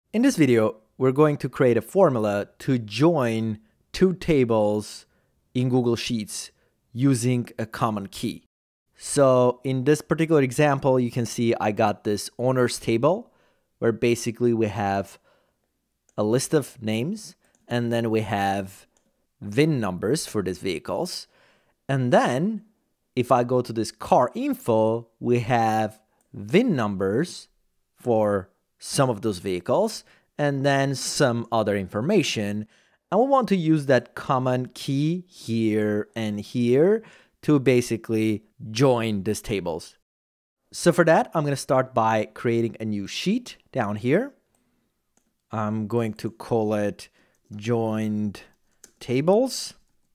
In this video, we're going to create a formula to join two tables in Google Sheets using a common key. So in this particular example, you can see I got this owners table where basically we have a list of names and then we have VIN numbers for these vehicles. And then if I go to this car info, we have VIN numbers for some of those vehicles and then some other information. And we want to use that common key here and here to basically join these tables. So for that, I'm going to start by creating a new sheet down here. I'm going to call it joined tables.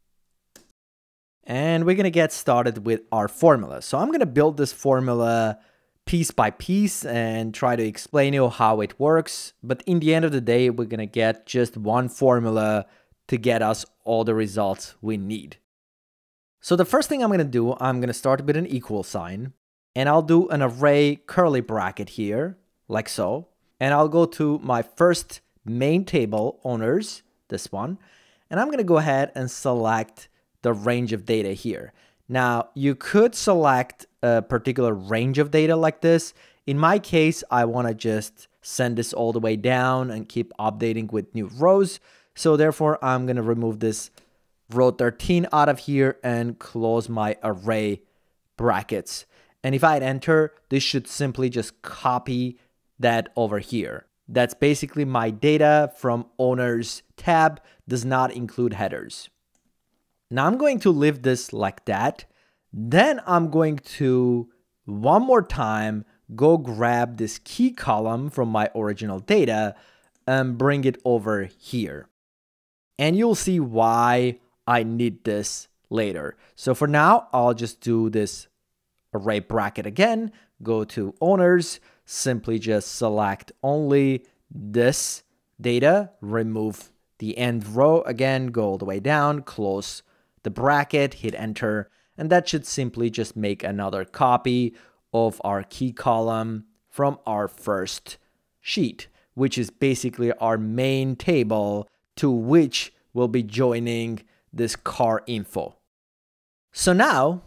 And we're going to get started with our formula. So I'm going to build this formula piece by piece and try to explain you how it works. But in the end of the day, we're going to get just one formula to get us all the results we need. So the first thing I'm going to do, I'm going to start with an equal sign. And I'll do an array curly bracket here, like so. And I'll go to my first main table, owners, this one. And I'm going to go ahead and select the range of data here. Now, you could select a particular range of data like this. In my case, I want to just send this all the way down and keep updating with new rows. So therefore, I'm going to remove this row 13 out of here and close my array brackets. And if I hit enter, this should simply just copy that over here. That's basically my data from owners tab, does not include headers. Now I'm going to leave this like that. Then I'm going to, one more time, go grab this key column from my original data and bring it over here. And you'll see why I need this later. So for now, I'll just do this array bracket again, go to owners, simply just select only this data, remove the end row again, go all the way down, close the bracket, hit enter, and that should simply just make another copy of our key column from our first sheet, which is basically our main table to which we'll be joining this car info. So now,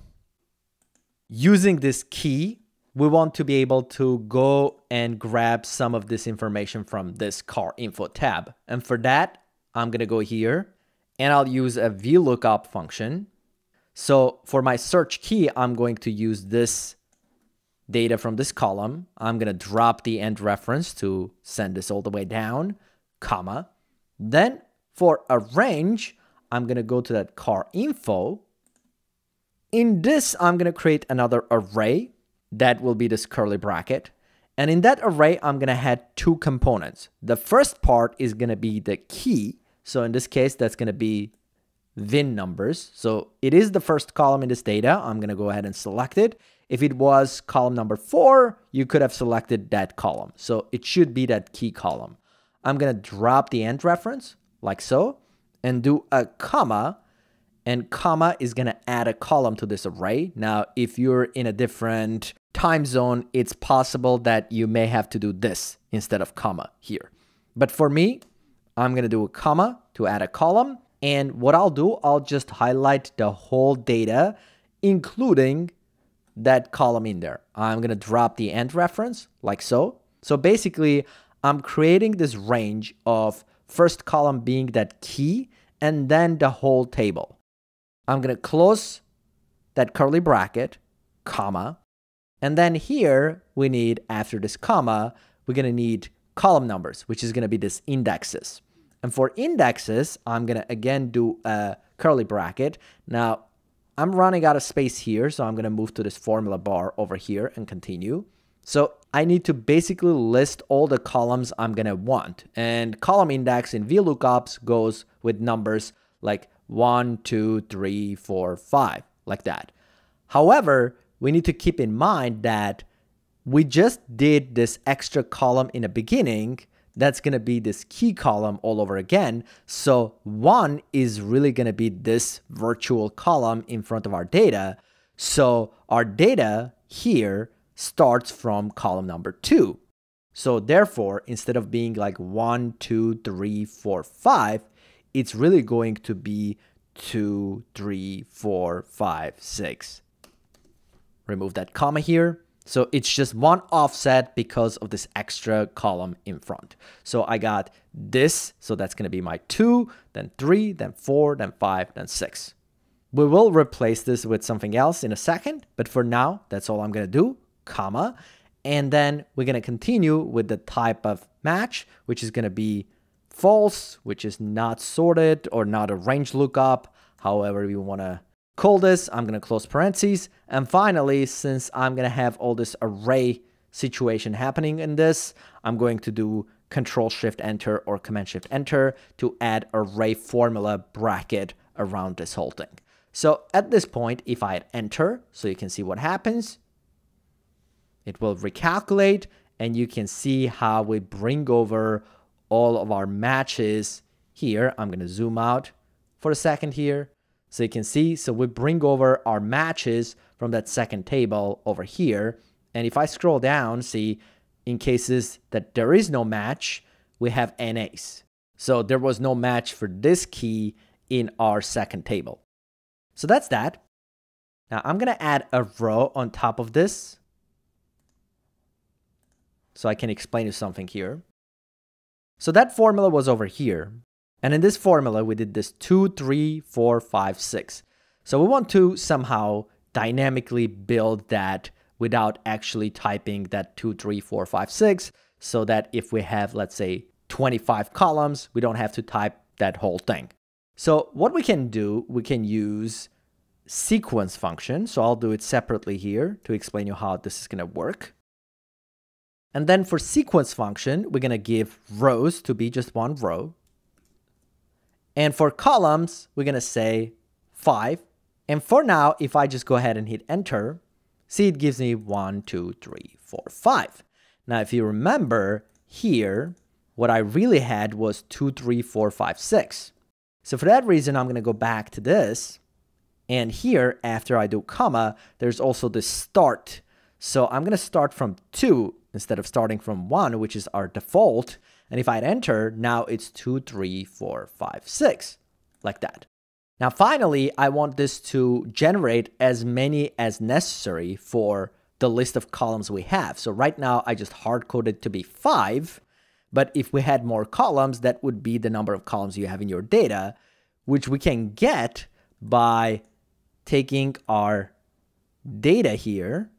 using this key, we want to be able to go and grab some of this information from this car info tab. And for that, I'm going to go here and I'll use a VLOOKUP function. So for my search key, I'm going to use this data from this column. I'm going to drop the end reference to send this all the way down, comma. Then for a range, I'm going to go to that car info. In this, I'm going to create another array that will be this curly bracket. And in that array, I'm going to add two components. The first part is going to be the key. So in this case, that's going to be VIN numbers. So it is the first column in this data. I'm going to go ahead and select it. If it was column number 4, you could have selected that column. So it should be that key column. I'm going to drop the end reference like so and do a comma. And comma is going to add a column to this array. Now, if you're in a different time zone, it's possible that you may have to do this instead of comma here. But for me, I'm going to do a comma to add a column. And what I'll do, I'll just highlight the whole data, including that column in there. I'm going to drop the end reference like so. So basically, I'm creating this range of first column being that key and then the whole table. I'm going to close that curly bracket, comma. And then here we need, after this comma, we're going to need column numbers, which is going to be this indexes. And for indexes, I'm going to again do a curly bracket. Now, I'm running out of space here, so I'm going to move to this formula bar over here and continue. So I need to basically list all the columns I'm going to want. And column index in VLOOKUPs goes with numbers like 1, 2, 3, 4, 5, like that. However, we need to keep in mind that we just did this extra column in the beginning. That's going to be this key column all over again. So 1 is really going to be this virtual column in front of our data. So our data here starts from column number 2. So therefore, instead of being like 1, 2, 3, 4, 5, it's really going to be 2, 3, 4, 5, 6. Remove that comma here. So it's just one offset because of this extra column in front. So I got this, so that's going to be my 2, then 3, then 4, then 5, then 6. We will replace this with something else in a second, but for now, that's all I'm going to do, comma. And then we're going to continue with the type of match, which is going to be false, which is not sorted or not a range lookup, however you want to call this. I'm going to close parentheses. And finally, since I'm going to have all this array situation happening in this, I'm going to do Control-Shift-Enter or Command-Shift-Enter to add array formula bracket around this whole thing. So at this point, if I hit enter, so you can see what happens, it will recalculate and you can see how we bring over all of our matches here. I'm going to zoom out for a second here. So you can see, so we bring over our matches from that second table over here. And if I scroll down, see, in cases that there is no match, we have NAs. So there was no match for this key in our second table. So that's that. Now I'm going to add a row on top of this, so I can explain you something here. So that formula was over here. And in this formula, we did this 2, 3, 4, 5, 6. So we want to somehow dynamically build that without actually typing that 2, 3, 4, 5, 6, so that if we have, let's say, 25 columns, we don't have to type that whole thing. So what we can do, we can use sequence function. So I'll do it separately here to explain you how this is going to work. And then for sequence function, we're going to give rows to be just one row. And for columns, we're going to say 5. And for now, if I just go ahead and hit enter, see, it gives me 1, 2, 3, 4, 5. Now, if you remember here, what I really had was 2, 3, 4, 5, 6. So for that reason, I'm going to go back to this. And here, after I do comma, there's also the start. So I'm going to start from 2 instead of starting from 1, which is our default. And if I hit enter, now it's 2, 3, 4, 5, 6, like that. Now, finally, I want this to generate as many as necessary for the list of columns we have. So right now, I just hard-coded to be 5. But if we had more columns, that would be the number of columns you have in your data, which we can get by taking our data here.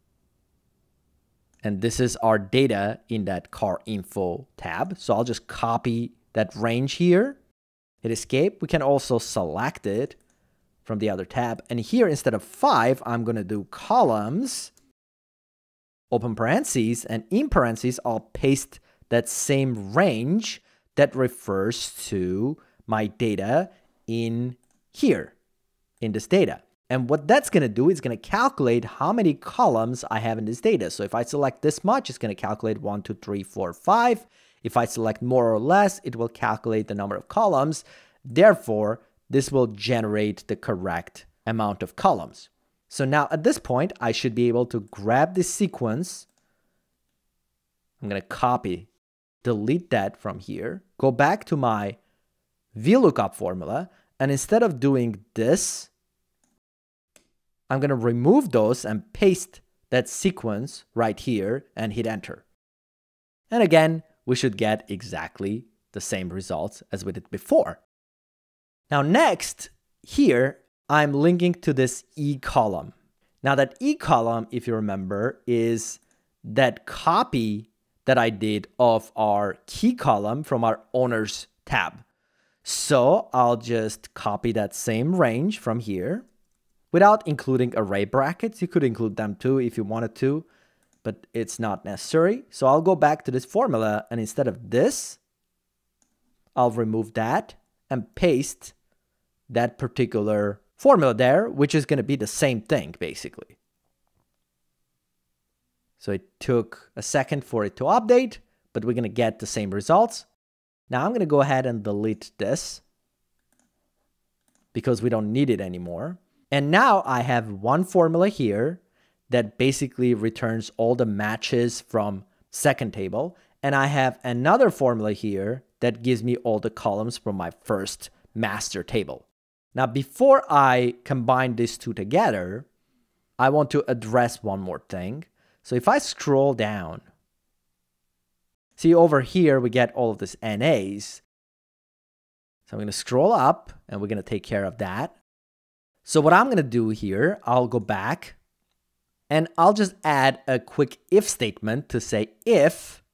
And this is our data in that car info tab. So I'll just copy that range here, hit escape. We can also select it from the other tab. And here, instead of 5, I'm going to do columns, open parentheses, and in parentheses, I'll paste that same range that refers to my data in here, in this data. And what that's going to do is going to calculate how many columns I have in this data. So if I select this much, it's going to calculate 1, 2, 3, 4, 5. If I select more or less, it will calculate the number of columns. Therefore, this will generate the correct amount of columns. So now at this point, I should be able to grab this sequence. I'm going to copy, delete that from here, go back to my VLOOKUP formula, and instead of doing this, I'm going to remove those and paste that sequence right here and hit enter. And again, we should get exactly the same results as we did before. Now next, here, I'm linking to this E column. Now that E column, if you remember, is that copy that I did of our key column from our owners tab. So I'll just copy that same range from here. Without including array brackets. You could include them too if you wanted to, but it's not necessary. So I'll go back to this formula, and instead of this, I'll remove that and paste that particular formula there, which is going to be the same thing, basically. So it took a second for it to update, but we're going to get the same results. Now I'm going to go ahead and delete this because we don't need it anymore. And now I have one formula here that basically returns all the matches from second table, and I have another formula here that gives me all the columns from my first master table. Now, before I combine these two together, I want to address one more thing. So if I scroll down, see over here, we get all of this NAs. So I'm going to scroll up and we're going to take care of that. So what I'm going to do here, I'll go back and I'll just add a quick if statement to say if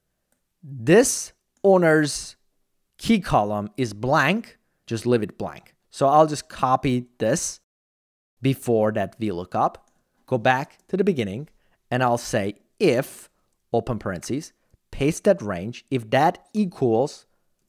this owner's key column is blank, just leave it blank. So I'll just copy this before that VLOOKUP, go back to the beginning, and I'll say if, open parentheses, paste that range, if that equals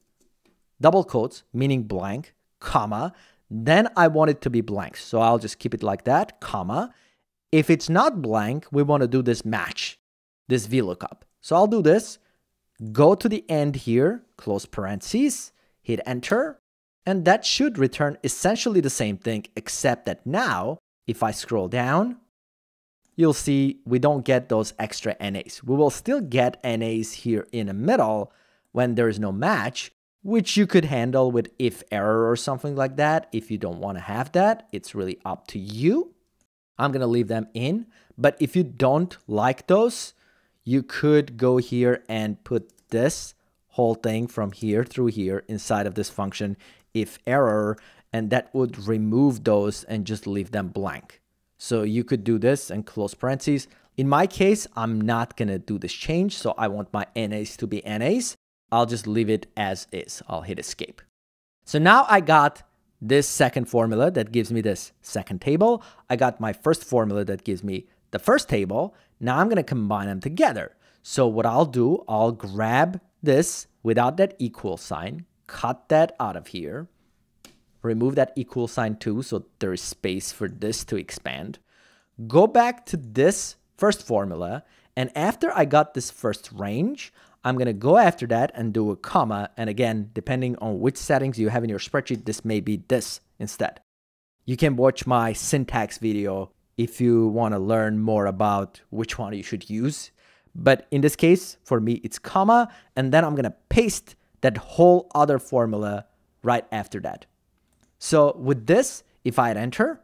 double quotes, meaning blank, comma, then I want it to be blank. So I'll just keep it like that, comma. If it's not blank, we want to do this match, this VLOOKUP. So I'll do this, go to the end here, close parentheses, hit enter, and that should return essentially the same thing, except that now, if I scroll down, you'll see we don't get those extra NAs. We will still get NAs here in the middle when there is no match, which you could handle with if error or something like that. If you don't want to have that, it's really up to you. I'm going to leave them in, but if you don't like those, you could go here and put this whole thing from here through here inside of this function if error, and that would remove those and just leave them blank. So you could do this and close parentheses. In my case, I'm not going to do this change, so I want my NAs to be NAs. I'll just leave it as is. I'll hit escape. So now I got this second formula that gives me this second table. I got my first formula that gives me the first table. Now I'm going to combine them together. So what I'll do, I'll grab this without that equal sign, cut that out of here, remove that equal sign too, so there is space for this to expand. Go back to this first formula, and after I got this first range, I'm going to go after that and do a comma. And again, depending on which settings you have in your spreadsheet, this may be this instead. You can watch my syntax video if you want to learn more about which one you should use. But in this case, for me, it's comma, and then I'm going to paste that whole other formula right after that. So with this, if I hit enter,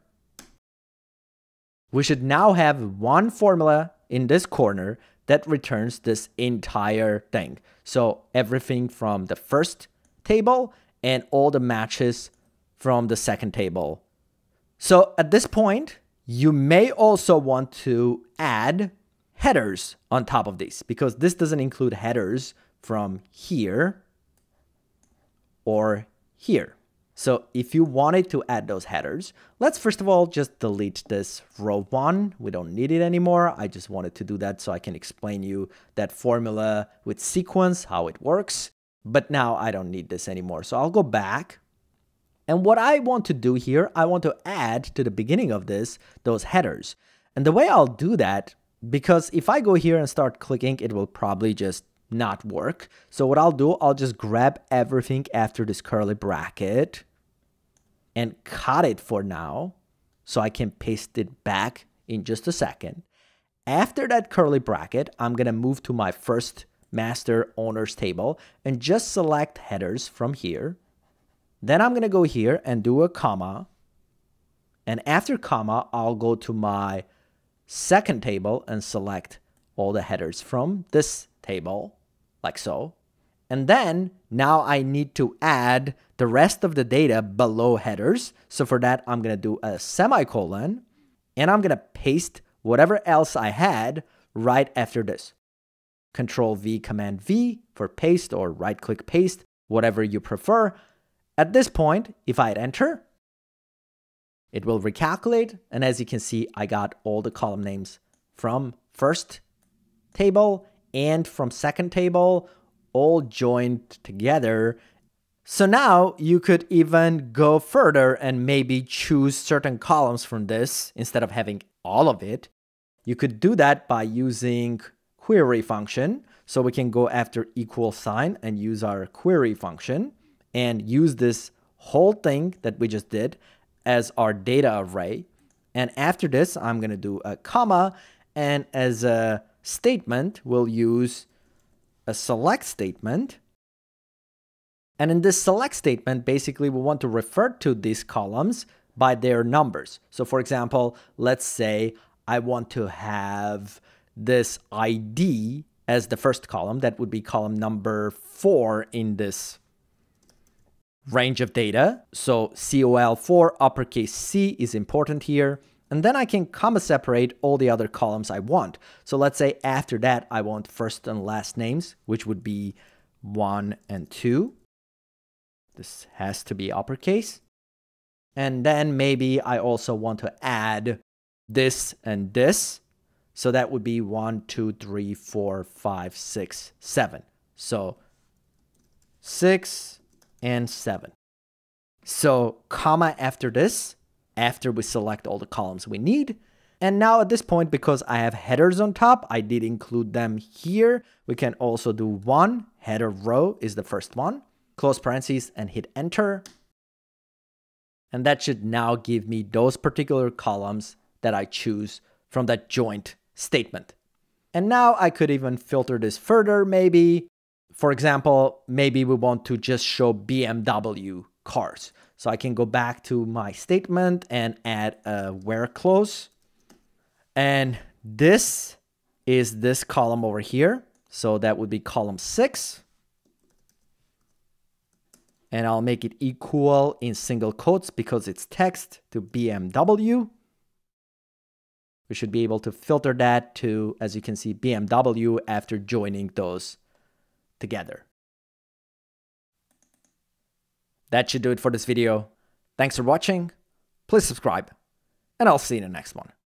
we should now have one formula in this corner that returns this entire thing. So everything from the first table and all the matches from the second table. So at this point, you may also want to add headers on top of these, because this doesn't include headers from here or here. So if you wanted to add those headers, let's first of all just delete this row 1. We don't need it anymore. I just wanted to do that so I can explain you that formula with sequence, how it works. But now I don't need this anymore. So I'll go back. And what I want to do here, I want to add to the beginning of this, those headers. And the way I'll do that, because if I go here and start clicking, it will probably just not work. So what I'll do, I'll just grab everything after this curly bracket and cut it for now, so I can paste it back in just a second. After that curly bracket, I'm going to move to my first master owners table and just select headers from here. Then I'm going to go here and do a comma. And after comma, I'll go to my second table and select all the headers from this table, like so. And then now I need to add the rest of the data below headers. So for that, I'm going to do a semicolon, and I'm going to paste whatever else I had right after this. Control V, Command V for paste, or right click paste, whatever you prefer. At this point, if I hit enter, it will recalculate. And as you can see, I got all the column names from first table and from second table, all joined together. So now you could even go further and maybe choose certain columns from this instead of having all of it. You could do that by using query function. So we can go after equal sign and use our query function and use this whole thing that we just did as our data array. And after this, I'm going to do a comma, and as a statement, we'll use a select statement. And in this select statement, basically we want to refer to these columns by their numbers. So for example, let's say I want to have this ID as the first column. That would be column number 4 in this range of data. So COL4 uppercase C is important here. And then I can comma separate all the other columns I want. So let's say after that, I want first and last names, which would be 1 and 2. This has to be uppercase. And then maybe I also want to add this and this. So that would be 1, 2, 3, 4, 5, 6, 7. So 6 and 7. So comma after this, after we select all the columns we need. And now at this point, because I have headers on top, I did include them here. We can also do 1, header row is the first one, close parentheses and hit enter. And that should now give me those particular columns that I choose from that joint statement. And now I could even filter this further, maybe. For example, maybe we want to just show BMW cars. So I can go back to my statement and add a where close. And this is this column over here. So that would be column 6. And I'll make it equal in single quotes because it's text to BMW. We should be able to filter that to, as you can see, BMW after joining those together. That should do it for this video. Thanks for watching. Please subscribe, and I'll see you in the next one.